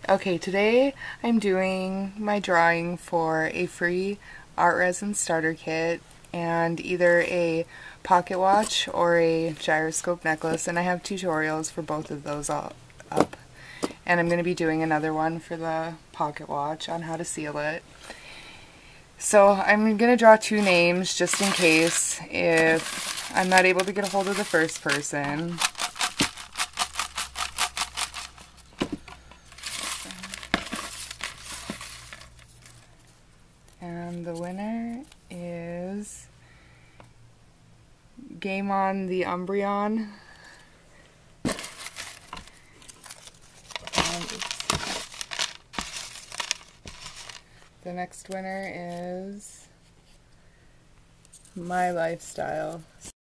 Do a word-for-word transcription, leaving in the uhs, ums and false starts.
Okay, today I'm doing my drawing for a free art resin starter kit and either a pocket watch or a gyroscope necklace, and I have tutorials for both of those all up. And I'm going to be doing another one for the pocket watch on how to seal it. So I'm going to draw two names just in case if I'm not able to get a hold of the first person. And the winner is Game On the Umbreon. And the next winner is My Lifestyle.